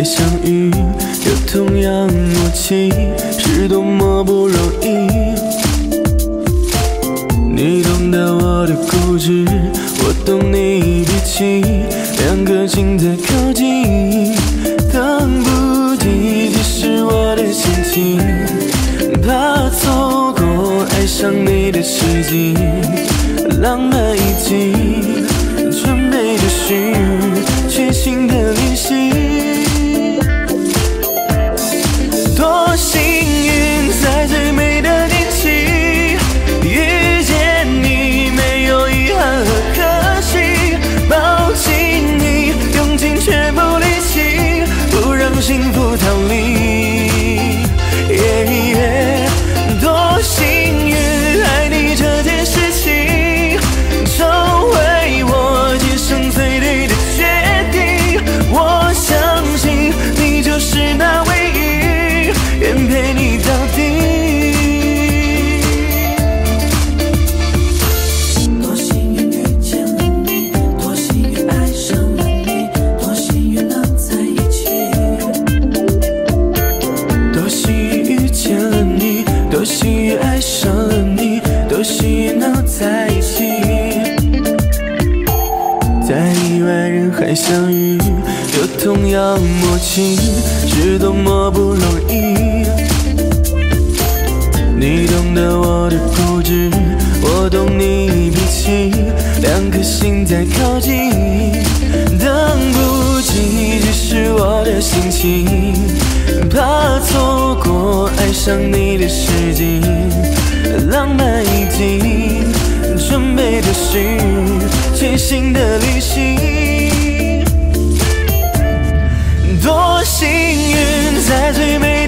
相遇，有同样默契，是多么不容易。你懂得我的固执，我懂你脾气，两颗心在靠近，等不及，只是我的心情，怕错过爱上你的时机，浪漫已经准备就绪，全新的练习。多幸运，在最美的年纪遇见你，没有遗憾和可惜，抱紧你，用尽全部力气，不让幸福逃离。多幸运，爱你这件事情，成为我今生最对的决定。我相信你就是那唯一，愿陪你到底。 多幸运遇见了你，多幸运爱上了你，多幸运能在一起。 多幸运遇见了你，多幸运爱上了你，多幸运能在一起。在意外人海相遇，有同样默契，是多么不容易。你懂得我的固执，我懂你脾气，两颗心在靠近，等不及，只是我的心情，怕错过爱上你的时机，浪漫已经准备就绪，全新的旅行。多幸运，在最美